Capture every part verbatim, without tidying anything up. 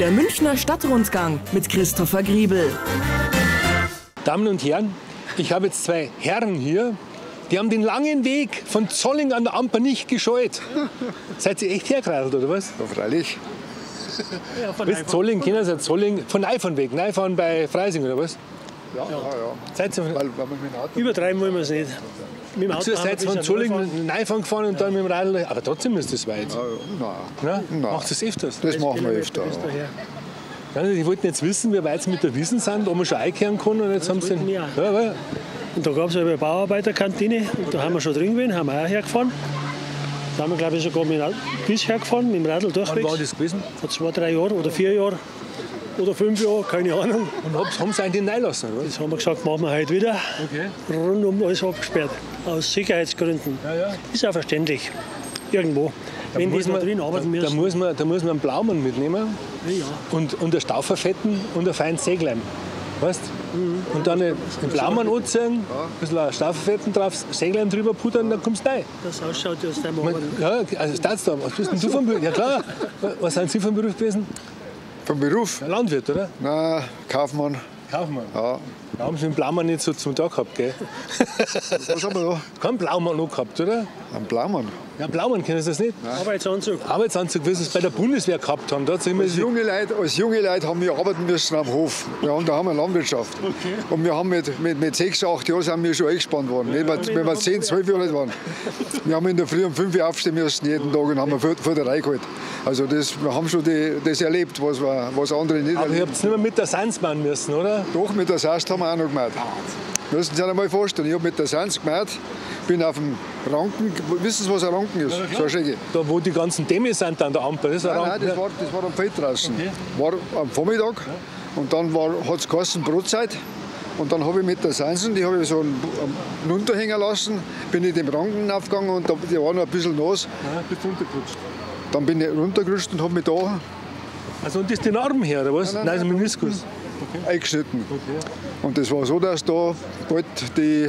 Der Münchner Stadtrundgang mit Christopher Griebel. Damen und Herren, ich habe jetzt zwei Herren hier, die haben den langen Weg von Zolling an der Amper nicht gescheut. Seid ihr echt hergeradelt, oder was? Ja, freilich. Ja, von bis Zolling, kennen Sie Zolling? Von Neifern weg, Neifern bei Freising, oder was? Ja, ja, ja. Seid ihr von, Weil, weil wir mit dem Auto Übertreiben wollen wir es nicht. Mit dem Auto ihr seid von Zolling mit Neifern gefahren und dann mit dem Radl, aber trotzdem ist das weit. Ja, ja. Nein. Nein? Nein. Macht das öfters? Das machen wir öfter. Ja. Die wollten jetzt wissen, wie weit sie mit der Wiesn sind, ob man schon einkehren kann. Und jetzt haben sie den, ja. Ja, ja. Und da gab es eine Bauarbeiterkantine und da haben wir schon drin gewesen, haben wir auch hergefahren. Da haben wir, glaube ich, sogar mit dem Bus hergefahren, mit dem Radl durchwegs. Wann war das gewesen? Vor zwei, drei Jahren oder vier Jahren oder fünf Jahren, keine Ahnung. Und haben sie einen reinlassen, oder? Das haben wir gesagt, machen wir heute wieder. Okay. Rundum alles abgesperrt, aus Sicherheitsgründen. Ja, ja. Ist auch verständlich, irgendwo. Da Wenn die muss noch man, drin arbeiten da, da, müssen. muss man, da muss man einen Blaumann mitnehmen Ja. und, und eine Stauferfetten und ein feines Sägleim. Weißt? Mhm. Und dann den Blaumann anziehen, ein bisschen Stauferfetten drauf, Sägleim drüber pudern, dann kommst du rein. Das ausschaut, du hast einmal Man, ja, also das da. Was bist denn du vom Beruf? Ja klar. Was sind Sie vom Beruf gewesen? Vom Beruf? Landwirt, oder? Nein, Kaufmann. Kaufmann. Ja. Da haben Sie den Blaumann nicht so zum Tag gehabt, gell? Was haben wir da? Keinen Blaumann noch gehabt, oder? Ein Blaumann. Ja, Blaumann, kennen Sie das nicht? Arbeitsanzug. Arbeitsanzug, wie Sie es bei der Bundeswehr gehabt haben. Da hat immer Als junge, Leute, als junge Leute haben wir arbeiten müssen am Hof. Wir haben, da haben wir Landwirtschaft. Okay. Und wir haben mit, mit, mit sechs, acht Jahren sind wir schon eingespannt worden. Ja, wenn wir zehn, zwölf Jahre alt waren. Wir haben in der Früh um fünf Uhr aufstehen müssen, jeden Tag, und haben vor, vor der Reihe geholt. Also das, wir haben schon die, das erlebt, was, wir, was andere nicht Aber ihr erlebt. habt es nicht mehr mit der Sanz machen müssen, oder? Doch, mit der Sast haben wir auch noch gemacht. Müssen Sie sich einmal vorstellen, ich habe mit der Sanz gemacht, bin auf dem Ranken, wissen Sie, was ein Ranken ist? So eine Schräge. Da, wo die ganzen Dämme sind an der Ampel. Das ist ein Nein, nein, Ranken. das war, das war am Feld draußen. Okay. War am Vormittag und dann hat es geheißen Brotzeit. Und dann habe ich mit der Sansen, die habe ich so einen runterhängen lassen, bin ich dem Ranken aufgegangen und da, die war noch ein bisschen nass. Ja, bist du runtergerutscht. Dann bin ich runtergerutscht und habe mich da Also und das ist die Narben her, oder was? Nein, Nein, nein, das ist ein Meniskus. eingeschnitten. Okay. Und das war so, dass da bald die,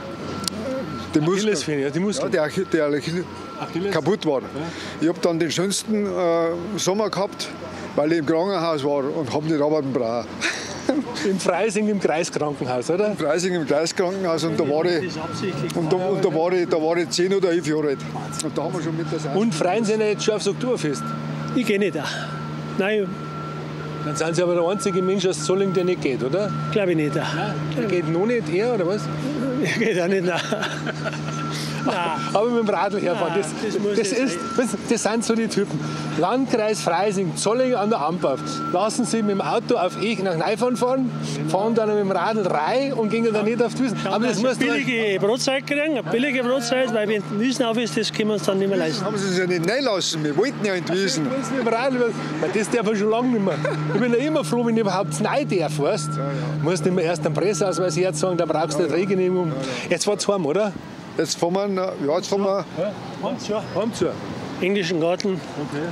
die Muskeln, Achillesferse, ja, die ja, Muskeln. die Achille, die Achille Achilles. kaputt war. Ich habe dann den schönsten äh, Sommer gehabt, weil ich im Krankenhaus war und habe nicht arbeiten brauchen. In Freising im Kreiskrankenhaus, oder? Freising im Kreiskrankenhaus und da war ich, Das ist absichtlich. und da, und da war ich, da war ich zehn oder elf Jahre alt. Und da haben wir schon mit der Sansen. Und freien Sie nicht schon aufs Oktoberfest. Ich gehe nicht. Nein, Dann sind Sie aber der einzige Mensch aus Zolling, der nicht geht, oder? glaube ich nicht. Der geht noch nicht her, oder was? Ich gehe auch nicht. Nein. Nein. Aber mit dem Radl herfahren, das, Nein, das muss das, nicht ist, das, das sind so die Typen. Landkreis Freising, Zolling an der Amper. Lassen Sie mit dem Auto auf Ech nach Neifern fahren, fahren dann mit dem Radl rein und gehen dann nicht auf die Wiesn. Aber das muss eine billige Brotzeit kriegen, eine billige Brotzeit, weil wenn die Wiesn auf ist, das können wir uns dann nicht mehr leisten. Haben sie uns ja nicht reinlassen, wir wollten ja in die Wiesn. mit dem Radl, weil das darf ich schon lange nicht mehr. Ich bin ja immer froh, wenn ich überhaupt rein darf, weißt? Du musst immer erst einen Presseausweis herzagen, da brauchst du eine Drehgenehmigung. Jetzt fahrt's heim, oder? Jetzt fahren wir, na- ja, jetzt fahren wir Heim zu. Englischen Garten. Okay.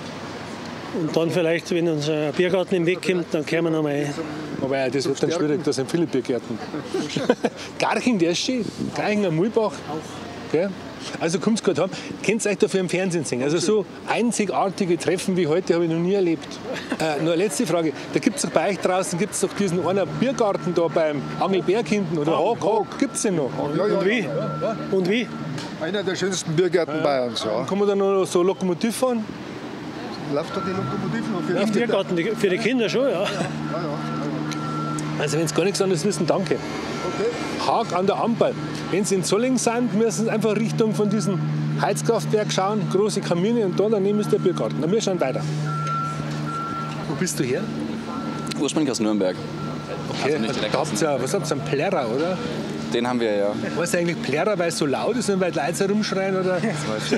Und dann vielleicht, wenn unser Biergarten im Weg kommt, dann kehren wir noch mal ein. Aber ja, das wird dann schwierig, da sind viele Biergärten. Garching, der ist schön. Garching am Mulbach. Okay. Also kommt gut heim. Könnt ihr euch dafür im Fernsehen sehen? Also so einzigartige Treffen wie heute habe ich noch nie erlebt. Äh, noch eine letzte Frage. Da gibt es doch bei euch draußen gibt's doch diesen einen Biergarten da beim Angelberg hinten oder Haag, Haag. Gibt es den noch? ja, ja, Und wie? Und wie? einer der schönsten Biergärten Bayerns. Ja. Kann man da noch so Lokomotiv fahren? Läuft da die Lokomotive noch für Im die Biergarten, die- für die Kinder schon, ja. Also wenn Sie gar nichts anderes wissen, danke. Haag an der Amper. Wenn Sie in Zolling sind, müssen Sie einfach Richtung von diesem Heizkraftwerk schauen, große Kamine und da daneben ist der Biergarten. Na, wir schauen weiter. Wo bist du her? Ursprünglich aus Nürnberg. Okay, Also nicht direkt da habt ihr, was habt ihr, einen Plärrer, oder? Den haben wir ja. Weißt du eigentlich Plärrer, weil es so laut ist und weil die Leute herumschreien, oder? Haben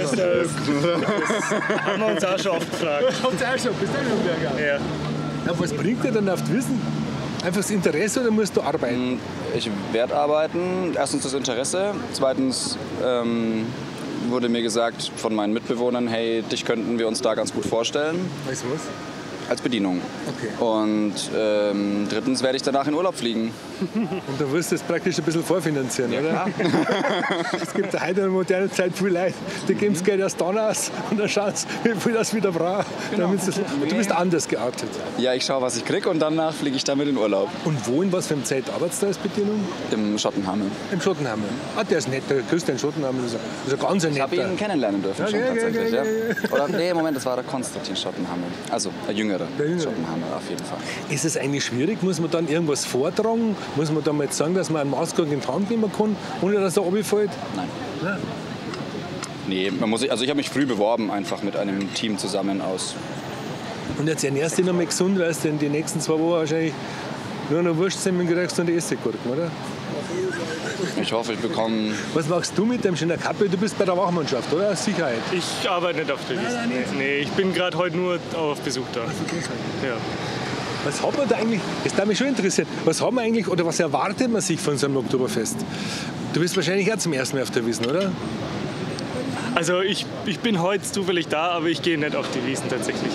wir uns auch schon oft gefragt. Habt ihr auch schon, bist du Nürnberger? Ja. Ja. Was bringt dir dann auf die Wissen? Einfach das Interesse oder musst du arbeiten? Ich werde arbeiten. Erstens das Interesse. Zweitens ähm, wurde mir gesagt von meinen Mitbewohnern, hey, dich könnten wir uns da ganz gut vorstellen. Weißt du was? Als Bedienung. Okay. Und ähm, drittens werde ich danach in Urlaub fliegen. Und du wirst das praktisch ein bisschen vorfinanzieren, Ja, oder? klar. Es gibt heute in der modernen Zeit viele Leute, die geben das Geld erst dann aus und dann schauen sie, wie viel das wieder braucht. Genau. Du bist anders geartet. Ja, ich schaue, was ich kriege und danach fliege ich damit in Urlaub. Und wo, in was für einem Zeit arbeitest du als Bedienung? Im Schottenhammel. Im Schottenhammer. Ah, der ist nett, der Christian Schottenhammer, das ist ein, das ist ein ganz Ich habe netter. ihn kennenlernen dürfen Ja, schon ja, ja, tatsächlich. ja, Ja, ja, Oder nee, Moment, das war der Konstantin Schottenhammer. Also der Jüngere. Der Jüngere. Schottenhammer auf jeden Fall. Ist es eigentlich schwierig? Muss man dann irgendwas vortragen? Muss man dann mal sagen, dass man einen Maßkrug in die Hand nehmen kann, ohne dass er runterfällt? Nein. Ja. Nee, man muss, also ich habe mich früh beworben, einfach mit einem Team zusammen aus. Und jetzt ernährst du dich noch mal gesund, weil du in den nächsten zwei Wochen wahrscheinlich nur noch Wurstsemmeln kriegst und die Essiggurken, oder? Ich hoffe, ich bekomme. Was machst du mit dem schönen Kappe? Du bist bei der Wachmannschaft, oder? Sicherheit. Ich arbeite nicht auf der Wiesn. Nee, ich bin gerade heute nur auf Besuch da. Ja. Was hat man da eigentlich, das darf mich schon interessieren, was hat man eigentlich oder was erwartet man sich von so einem Oktoberfest? Du bist wahrscheinlich auch zum ersten Mal auf der Wiesn, oder? Also ich, ich bin heute zufällig da, aber ich gehe nicht auf die Wiesn tatsächlich.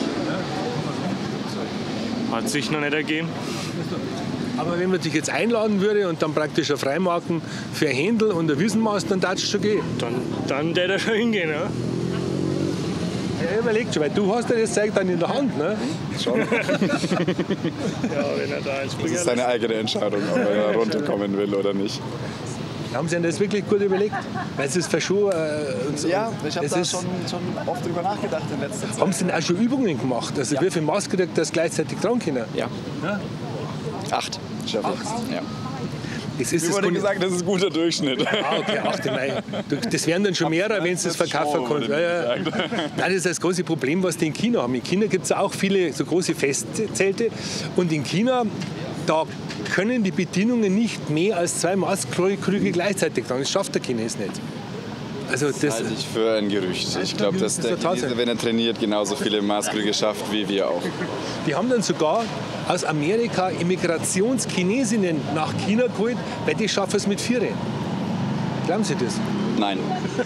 Hat sich noch nicht ergeben. Aber wenn man dich jetzt einladen würde und dann praktisch ein Freimarken für ein Händel und ein Wiesenmaß, dann darfst du schon gehen. Dann, dann der da schon hingehen, ja? Ja, überlegt schon, weil du hast ja das Zeug dann in der Hand, ne? Schon. Ja, wenn er da ins Das ist seine eigene Entscheidung, ob er da runterkommen will oder nicht. Haben Sie denn das wirklich gut überlegt? Weil es ist für schon, äh, und so. Ja, ich habe Es da ist- schon, schon oft drüber nachgedacht in letzter Zeit. Haben Sie denn auch schon Übungen gemacht? Also Ja. wie viel Maß kriegt das gleichzeitig tragen können? Ja. Ja? Acht. Schaffe ich. Ja. Das ist Mir das wurde Kon- gesagt, das ist ein guter Durchschnitt. Ah, okay, achte Mai. Du, das wären dann schon mehrere, wenn du es verkaufen kannst. Ja, ja. Nein, das ist das große Problem, was die in China haben. In China gibt es auch viele so große Festzelte. Und in China, da können die Bedienungen nicht mehr als zwei Maßkrüge gleichzeitig tragen. Das schafft der Chines nicht. Also das, Halte ich für ein Gerücht. Ich glaube, dass Das der ist eine Tatsache. Chinese, wenn er trainiert, genauso viele Maßkrüge schafft wie wir auch. die haben dann sogar aus Amerika Immigrationschinesinnen nach China geholt, weil die schaffen es mit vier. Glauben Sie das? Nein.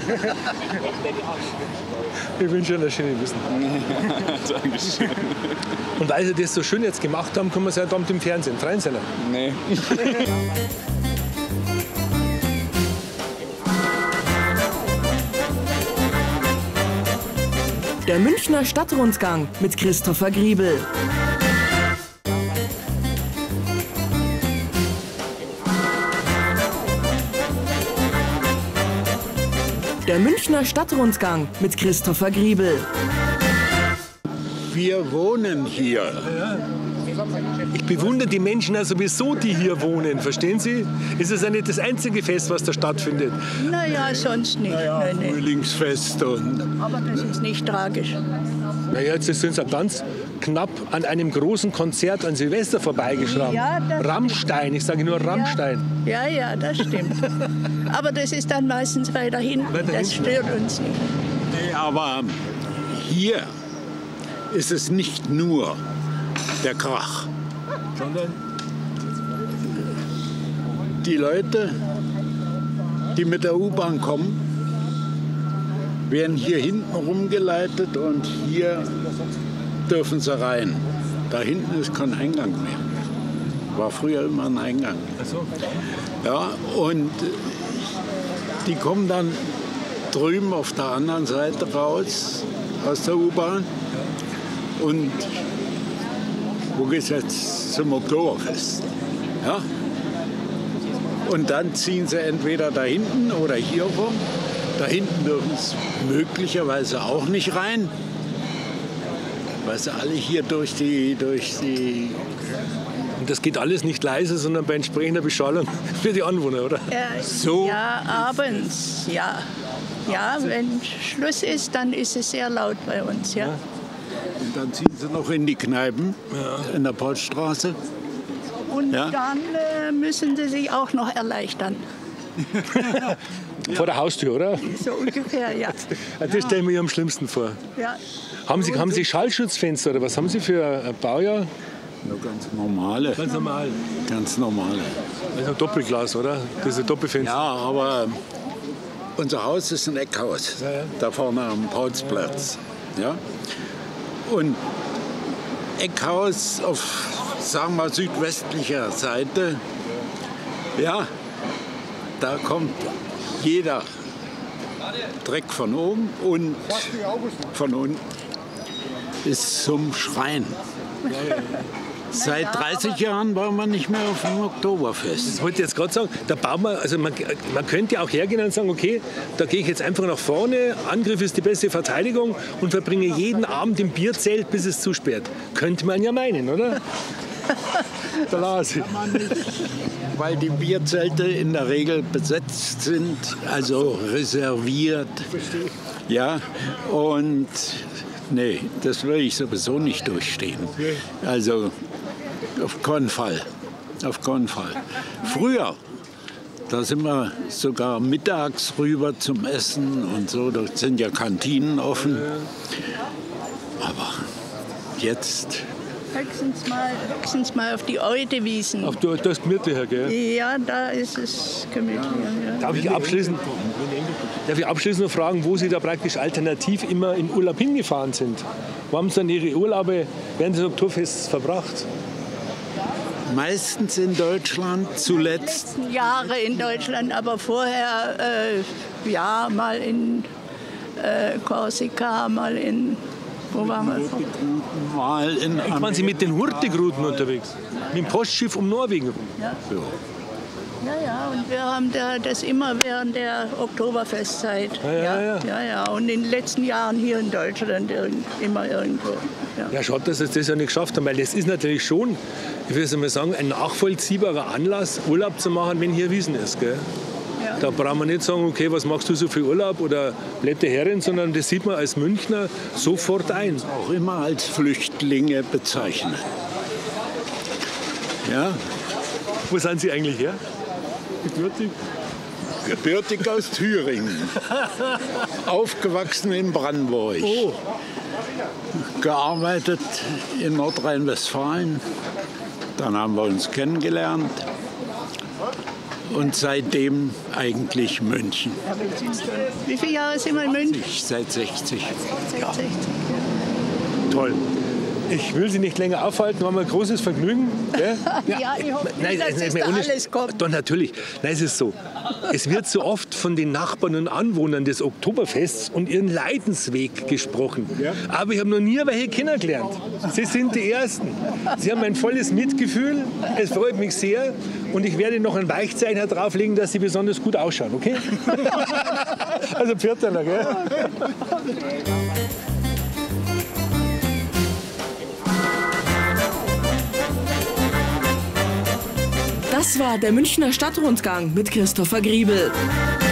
Ich wünsche Ihnen eine schöne Wissen. Dankeschön. Und weil Sie das so schön jetzt gemacht haben, können wir es ja dann im Fernsehen. Freuen Sie sich. Nee. Der Münchner Stadtrundgang mit Christopher Griebel. Der Münchner Stadtrundgang mit Christopher Griebel. Wir wohnen hier. Ich bewundere die Menschen ja sowieso, die hier wohnen. Verstehen Sie? Es ist ja nicht das einzige Fest, was da stattfindet. Naja, sonst nicht. Nein, nein. Frühlingsfest und Aber das ist nicht tragisch. Naja, jetzt sind Sie ganz knapp an einem großen Konzert an Silvester vorbeigeschrammt. Ja, das Rammstein, ich sage nur Rammstein. Ja, ja, das stimmt. Aber das ist dann meistens weiter hinten. Weiter Das hinten. stört uns nicht. nee, aber hier ist es nicht nur der Krach, sondern die Leute, die mit der U-Bahn kommen, werden hier hinten rumgeleitet und hier dürfen sie rein. Da hinten ist kein Eingang mehr. War früher immer ein Eingang. Ja, und die kommen dann drüben auf der anderen Seite raus aus der U-Bahn. Und wo geht's jetzt zum Oktoberfest? Ja? Und dann ziehen sie entweder da hinten oder hier rum. Da hinten dürfen sie möglicherweise auch nicht rein, weil sie alle hier durch die, durch die Und das geht alles nicht leise, sondern bei entsprechender Beschallung für die Anwohner, oder? Ja, So. ja, abends, ja. Ja, wenn Schluss ist, dann ist es sehr laut bei uns, ja. Und dann ziehen sie noch in die Kneipen in der Pottstraße. Und Ja. dann äh, müssen sie sich auch noch erleichtern. Vor der Haustür, oder? So ungefähr, ja. Das stellen wir mir am schlimmsten vor. ja. Haben Sie, haben Sie Schallschutzfenster oder was haben Sie für ein Baujahr? Nur ganz normale, Ganz normal. ganz normale. Also Doppelglas, oder? Diese Doppelfenster. Ja, aber unser Haus ist ein Eckhaus, Ja, ja. da vorne am Paulsplatz. Ja? Und Eckhaus auf, sagen wir, südwestlicher Seite Ja, da kommt jeder Dreck von oben und von unten bis zum Schrein. Seit dreißig Jahren waren wir nicht mehr auf dem Oktoberfest. Das wollte ich jetzt gerade sagen. Da bauen wir, also man, man könnte ja auch hergehen und sagen, okay, da gehe ich jetzt einfach nach vorne, Angriff ist die beste Verteidigung und verbringe jeden Abend im Bierzelt, bis es zusperrt. Könnte man ja meinen, oder? Da las ich. Weil die Bierzelte in der Regel besetzt sind, also reserviert. Ja, und nee, das will ich sowieso nicht durchstehen. Also auf keinen Fall, auf keinen Fall. Früher, da sind wir sogar mittags rüber zum Essen und so, da sind ja Kantinen offen. Aber jetzt... Höchstens mal, höchstens mal auf die Eudewiesen. Ach, du, das ist gemütlicher, gell? Ja, da ist es gemütlicher. Ja. Darf ich abschließend, darf ich abschließend noch fragen, wo Sie da praktisch alternativ immer in Urlaub hingefahren sind? Wo haben Sie dann Ihre Urlaube während des Oktoberfests verbracht? Meistens in Deutschland, zuletzt. Die letzten Jahre in Deutschland, aber vorher äh, ja, mal in äh, Korsika, mal in... Wo waren wir? Mal in Echt, waren Sie mit den Hurtigruten unterwegs? Mit dem Postschiff um Norwegen? Ja. Ja, ja, und wir haben da das immer während der Oktoberfestzeit. Ja, ja, ja. ja, ja. Und in den letzten Jahren hier in Deutschland immer irgendwo. Ja, ja, schade, dass Sie das ja nicht geschafft haben, weil das ist natürlich schon, ich würde mal sagen, ein nachvollziehbarer Anlass, Urlaub zu machen, wenn hier Wiesn ist. Gell? Ja. Da braucht man nicht sagen, okay, was machst du so viel Urlaub oder bleibt der Herrin, sondern das sieht man als Münchner sofort ein. Auch immer als Flüchtlinge bezeichnet. Ja. Wo sind Sie eigentlich her? Gebürtig? Gebürtig aus Thüringen. Aufgewachsen in Brandenburg. Oh. Gearbeitet in Nordrhein-Westfalen. Dann haben wir uns kennengelernt. Und seitdem eigentlich München. Wie viele Jahre sind wir in München? Ich seit sechzig. Ja. Toll. Ich will Sie nicht länger aufhalten, war mir ein großes Vergnügen. Ja, ja ich hoffe Nein, nicht, dass nein, das nein, da ohne- alles kommt. Doch, natürlich. Nein, es ist so. Es wird so oft von den Nachbarn und Anwohnern des Oktoberfests und ihren Leidensweg gesprochen. Aber ich habe noch nie welche kennengelernt. Sie sind die Ersten. Sie haben mein volles Mitgefühl. Es freut mich sehr. Und ich werde noch ein Weichzeichner drauflegen, dass Sie besonders gut ausschauen, okay? Also, Pfirterler, gell? Das war der Münchner Stadtrundgang mit Christopher Griebel.